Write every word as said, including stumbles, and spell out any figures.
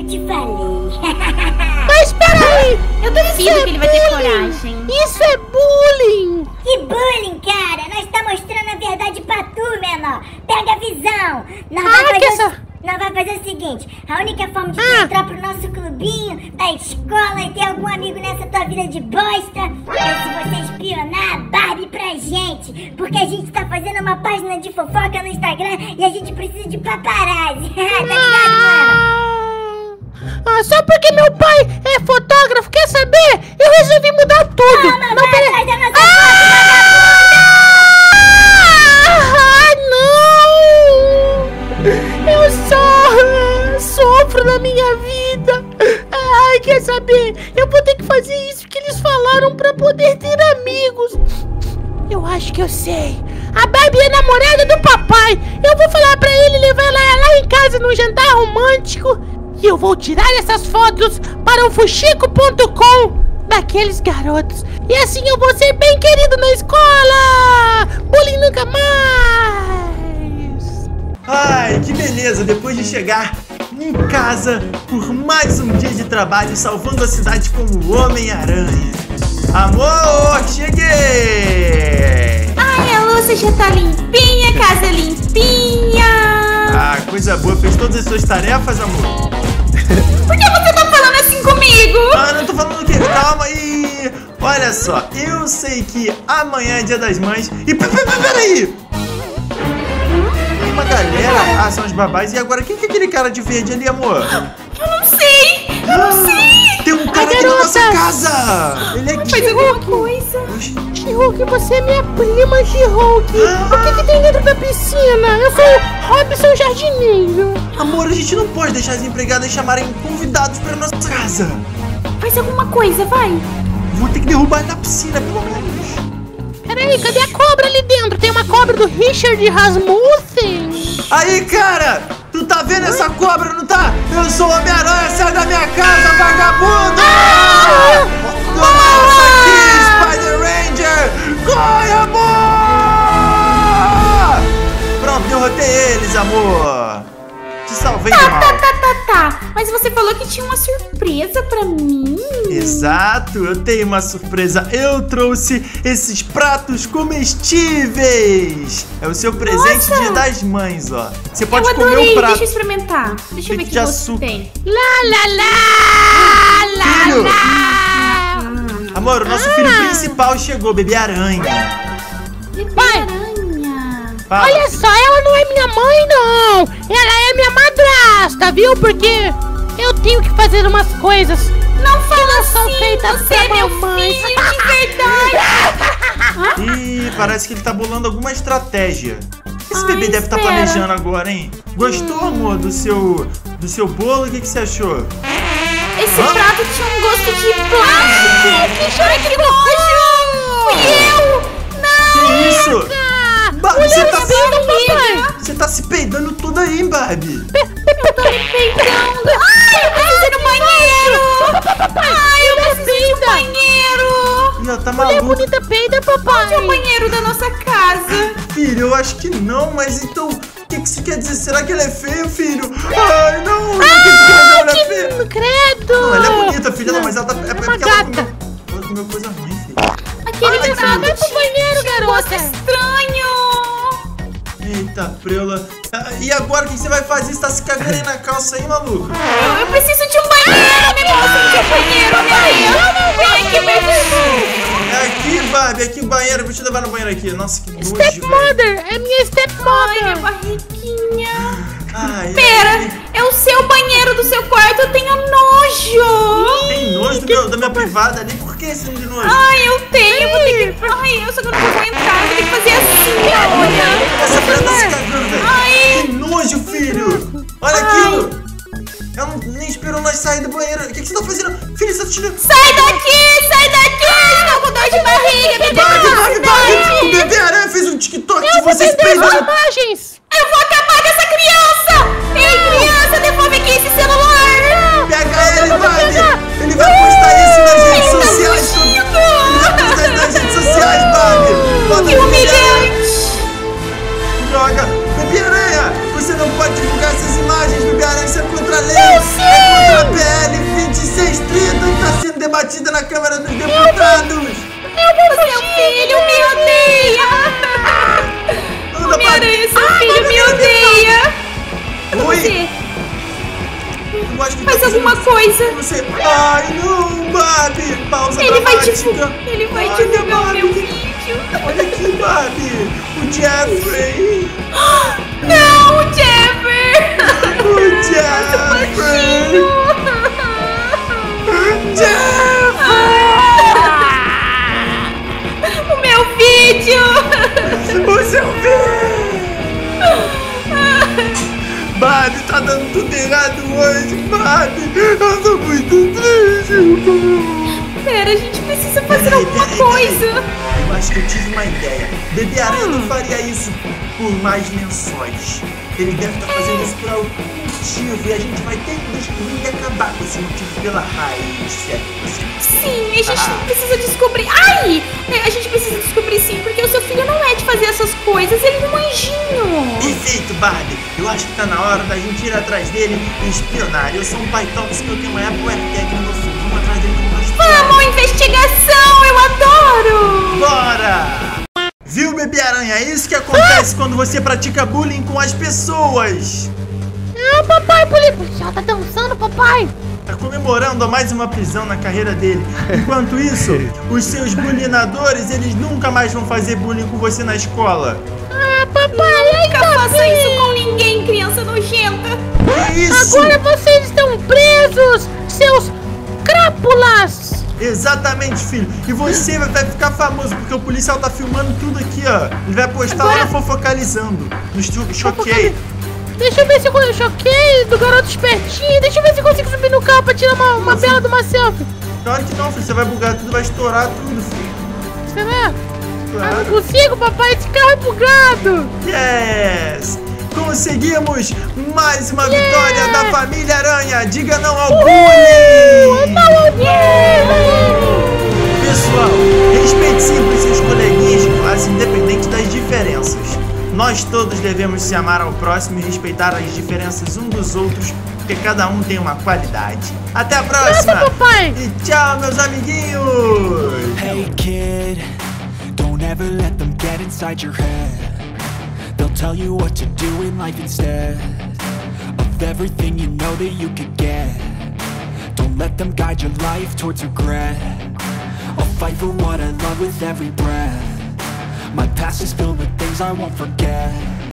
eu te falei. Mas peraí! Eu duvido é que ele vai ter coragem. Isso é bullying! Que bullying, cara! Nós tá mostrando a verdade pra tu, menor! Pega a visão! Nós Ah, vai fazer que o- essa- Nós vai fazer o seguinte: a única forma de tu Ah. entrar pro nosso clubinho da escola e ter algum amigo nessa tua vida de bosta é se você espionar a Barbie pra gente! Porque a gente tá fazendo uma página de fofoca no Instagram e a gente precisa de paparazzi! Tá ligado, mano? Ah, só porque meu pai é fotógrafo, quer saber? Eu resolvi mudar tudo! Toma, Não, vai pera- atrás da nossa Ah, não! Eu só sofro na minha vida. Ai, quer saber? Eu vou ter que fazer isso que eles falaram pra poder ter amigos. Eu acho que eu sei. A Barbie é namorada do papai. Eu vou falar pra ele levar ela lá em casa num jantar romântico. E eu vou tirar essas fotos para o fuxico ponto com daqueles garotos. E assim eu vou ser bem querido na escola. Bullying nunca mais. Ai, que beleza, depois de chegar em casa por mais um dia de trabalho salvando a cidade como o Homem-Aranha. Amor, cheguei! Ai, a louça já tá limpinha, casa limpinha. Ah, coisa boa, fez todas as suas tarefas, amor? Por que você tá falando assim comigo? Ah, não tô falando o quê? Calma aí! Olha só, eu sei que amanhã é dia das mães e... pe- pe- pe- Peraí! Tem uma galera... Ah, são os babás. E agora, quem que é aquele cara de verde ali, amor? Eu não sei, eu não sei. Tem um cara aqui na nossa casa! Ele é aqui! Faz alguma coisa. Oxi. She-Hulk, você é minha prima, She-Hulk. O que, que tem dentro da piscina? Eu sou o Robson Jardineiro. Amor, a gente não pode deixar as empregadas chamarem convidados pra nossa casa. Faz alguma coisa, vai. Vou ter que derrubar ele na piscina, pelo menos. Peraí, cadê a cobra ali dentro? Tem uma cobra do Richard Rasmussen. Aí, cara! Tu tá vendo essa cobra, não tá? Eu sou o Homem-Aranha, sai da minha casa, vagabundo! Ah! Nossa, aqui, Spider Ranger! Corre, amor! Pronto, derrotei eles, amor! Te salvei do Tá, mal. tá, tá, tá, tá. Mas você falou que tinha uma surpresa pra mim. Exato, eu tenho uma surpresa. Eu trouxe esses pratos comestíveis. É o seu presente Nossa! Dia das Mães, ó. Você pode Eu comer adorei, um prato. deixa eu experimentar. Deixa eu ver Feito que de gosto açúcar. tem. Lá, lá, lá, lá, Filho! lá. Amor, o nosso Ah! filho principal chegou, bebê aranha. Pai. Aranha. Fala, Olha filho. só, ela não é minha mãe, não. Ela é minha madrasta, viu? Porque eu tenho que fazer umas coisas Não fala que não são assim, feitas você pra é meu mamãe. filho de verdade. Ih, parece que ele tá bolando alguma estratégia. Esse Ai, bebê deve estar tá espera. planejando agora, hein? Gostou, amor, do seu, do seu bolo? O que, que você achou? Esse Hã? prato tinha um gosto de plástico. Que cheiro que nojo. Fui eu. Não. Que isso? Barbie, você tá, Peida, papai. você tá se peidando tudo aí, Barbie. Eu tô me peidando. Ai, eu preciso ir no banheiro. Ai, eu preciso ir no banheiro. Ih, ela tá Mulher maluca. bonita peida, papai. Onde é o banheiro da nossa casa? Filho, eu acho que não, mas então... O que, que isso quer dizer? Será que ela é feia, filho? Ai, não! Não acredito que ela é feia! Que credo. Não, ela é bonita, filha, não, mas ela tá... É, é uma porque ela gata. comeu, ela comeu coisa ruim, filho. Aquele Ai, prato vai pro banheiro, tinha um gosto garota. estranho. Eita, preula. Ah, e agora, o que você vai fazer? Você tá se cagando aí na calça aí, maluco? Eu, eu preciso de um banheiro. Me mostra onde é o banheiro, meu Deus. Vem aqui, meu Deus. É aqui, Barbie, aqui o banheiro. Deixa eu levar no banheiro aqui. Nossa, que nojo, velho. Stepmother, é minha Ai, minha stepmother. barriguinha. Ai, Pera, ai, é o seu banheiro do seu quarto, eu tenho nojo. tem nojo do meu, da minha privada ali? Por que esse de nojo? Ai, eu tenho, eu vou ter que... Ai, eu só que eu não vou entrar, vou ter que fazer assim, olha. Essa preta tá se cagando, velho. Ai. Que nojo, filho. Olha Ai. aquilo. Ela não, nem esperou nós sair do banheiro. O que, que você tá fazendo? Filho, você tá tirando... Sai daqui, sai daqui, estou com dor de barriga, me dê Barbie, Barbie, Barbie. O felicidade. bebê aranha fez um TikTok de Eu vou vocês vender as peidando. imagens. Eu vou acabar com essa criança. Ei, criança, devolve aqui esse celular. Pega ele, Barbie. Ele vai postar isso nas redes Ele tá sociais. fugindo. Ele vai postar isso nas redes sociais, Barbie. Bota Que no bebê aranha. humilhante. Droga. Bebê aranha, você não pode divulgar essas imagens, bebê aranha. Isso é contra a lei. Eu É sei. contra batida na Câmara dos Deputados! O seu filho me odeia! Homem-Aranha, seu filho me odeia! Oi? Você, Eu acho que faz tá fazendo alguma coisa! Você... Ai, não, Barbie! Pausa Ele vai dramática! divulgar, ele vai Olha, divulgar o meu Barbie. vídeo! Olha aqui, Barbie! O Jeffrey! Não, o Jeffrey! O Jeffrey! O meu vídeo! O seu filho! Barbie, tá dando tudo errado hoje, Barbie! Eu tô muito triste! Pera, a gente precisa fazer Peraí, alguma peraí, coisa! peraí. Eu acho que eu tive uma ideia. Bebê Aranha não faria isso por mais lençóis. Ele deve estar fazendo isso por algum motivo e a gente vai ter que descobrir e acabar com esse motivo pela raiz, se é que você Sim, a gente Ah. precisa descobrir. Ai! É, a gente precisa descobrir sim, porque o seu filho não é de fazer essas coisas, ele é um anjinho! Perfeito, Barbie! Eu acho que tá na hora da gente ir atrás dele e espionar. Eu sou um pai tóxico, eu tenho uma Apple AirTag no meu filho. Vamos atrás dele que eu vou estudar. Vamos, investigação! Eu adoro! Bora! Viu, Bebê Aranha? É isso que acontece quando você pratica bullying com as pessoas. Ah, papai, o policial tá dançando, papai. Tá comemorando mais uma prisão na carreira dele. Enquanto isso, os seus bullyinadores, eles nunca mais vão fazer bullying com você na escola. Ah, papai, Nunca ainda faça bem. isso com ninguém, criança nojenta! Que isso? Agora vocês estão presos, seus crápulas. Exatamente, filho. E você vai ficar famoso, porque o policial tá filmando tudo aqui, ó. Ele vai postar Agora- lá no Fofocalizando. No Stu- Choquei. Deixa eu ver se eu eu choquei do garoto espertinho. Deixa eu ver se eu consigo subir no carro pra tirar uma, uma bela de uma selfie. Claro que não, filho. Você vai bugar tudo, vai estourar tudo, filho. Você vê? Eu não Claro. consigo, papai. Esse carro é bugado. Yes! Conseguimos mais uma vitória da família Aranha! Diga não ao bullying! Pessoal, respeite sempre seus coleguinhas de classe, independente das diferenças. Nós todos devemos se amar ao próximo e respeitar as diferenças um dos outros, porque cada um tem uma qualidade. Até a próxima! Nossa, papai. E tchau, meus amiguinhos! Hey kid, don't ever let them get inside your head. They'll tell you what to do in life instead of everything you know that you could get. Don't let them guide your life towards regret. I'll fight for what I love with every breath. My past is filled with things I won't forget.